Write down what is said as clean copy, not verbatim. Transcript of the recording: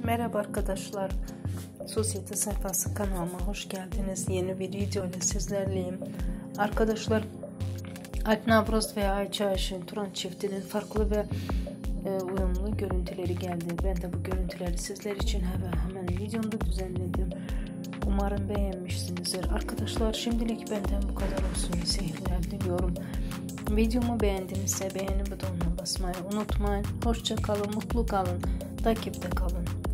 Merhaba arkadaşlar, Sosyete Sayfası kanalıma hoş geldiniz. Yeni bir video ile sizlerleyim. Arkadaşlar, Alp Navruz ve Ayça Ayşin Turan çiftinin farklı ve uyumlu görüntüleri geldi. Ben de bu görüntüleri sizler için hemen videomda düzenledim. Umarım beğenmişsinizdir. Arkadaşlar, şimdilik benden bu kadar olsun. İyi seyirler diliyorum. Videomu beğendinizse beğeni butonuna basmayı unutmayın. Hoşça kalın, mutlu kalın, takipte kalın.